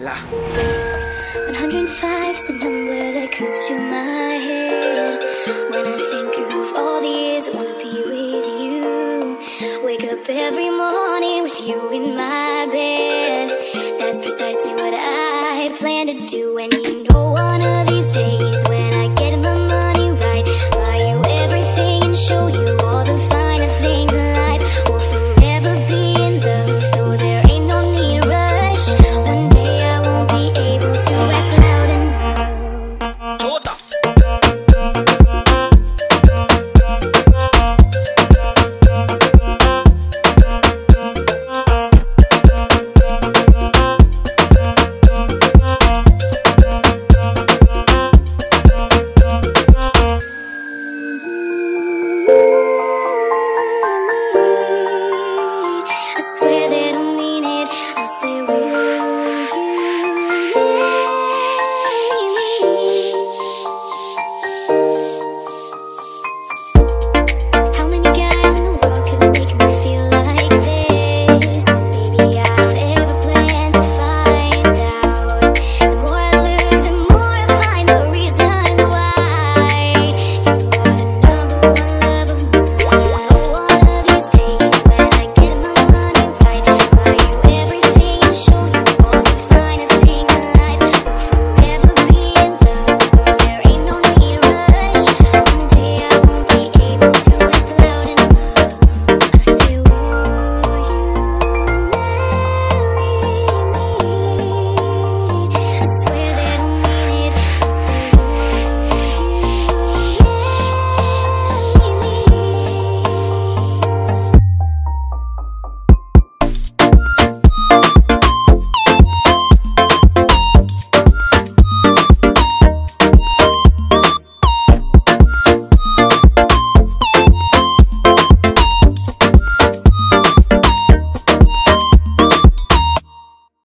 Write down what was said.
La. 105 is the number that comes to my head when I think of all the years I wanna be with you. Wake up every morning with you in my bed. That's precisely what I plan to do. And